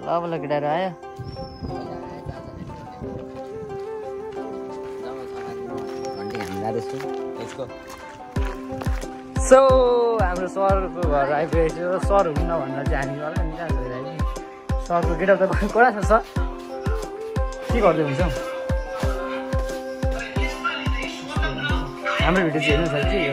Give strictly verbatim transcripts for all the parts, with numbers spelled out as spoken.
ल केटाहरू आयो सो हाम्रो सरको घर आइपुगेको थियो सर हुनु नभन्दा चाहिँ हामी अलि निकाल भइरहेको सरको गेटअप त कडा छ सर के गर्दै हुन्छ हाम्रो भिडियो चाहिँ हेर्नु छ कि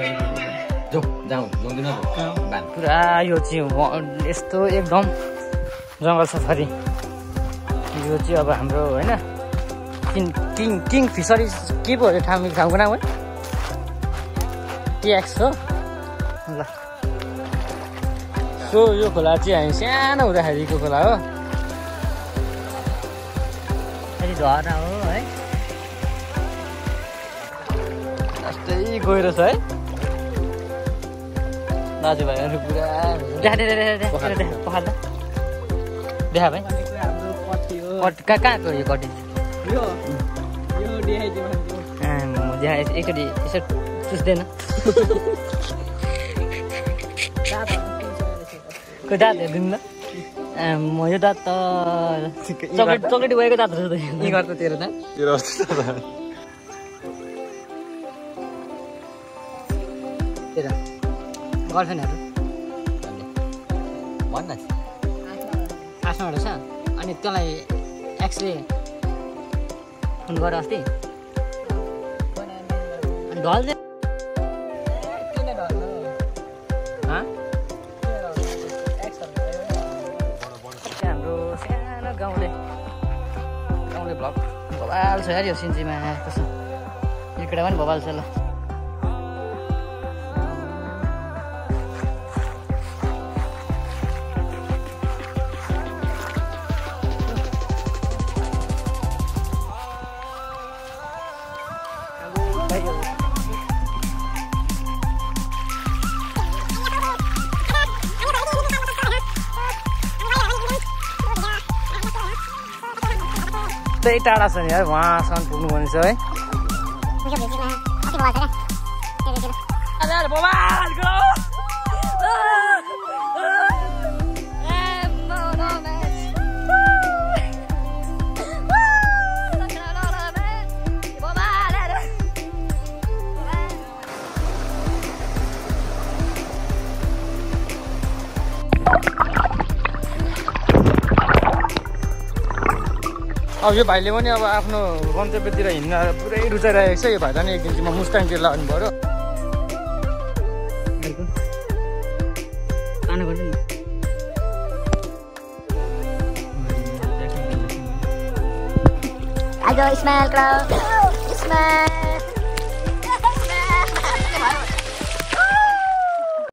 पुरा यो चाहिँ यस्तो एकदम जङ्गल सफारी यो चाहिँ अब हाम्रो होइन किङ किङ किङ फिसरी के पो अरे ठाउँ ठाउँको नाम है टिएक्स हो ल सो यो खोला चाहिँ हामी सानो हुँदाखेरिको खोला हो अलि झरना हो है जस्तै गहिरो छ है दाजुभाइहरू पुरा पखाल्दा देखा भाइ कहाँ कहाँको यो कटेज एकचोटि यसो चुस्दैन को दाँतहरू दिनु म यो दाँत त चक्लेट चक्लेटी गएको दाँत रहेछ त घरको तेरो दाँत तेरो तेरो गर्लफ्रेन्डहरू भन्न आफ्नोबाट छ अनि त्यसलाई एक्सले फोन गर अस्ति ढल हाम्रो सानो गाउँले गाउँले भ्लग बबाल छ यार यो सिन्चीमा कस्तो यो केटा पनि बबाल छ ल त्यही टाढा छ नि है वहाँसम्म पुग्नुपर्ने छ है अब यो भाइले पनि अब आफ्नो गन्तव्यतिर हिँड्न पुरै रुचाइरहेको छ यो भाइ त नि एक दिन चाहिँ म मुस्ताङतिर लाग्नु पऱ्यो I go Ismail, girl. Ismail.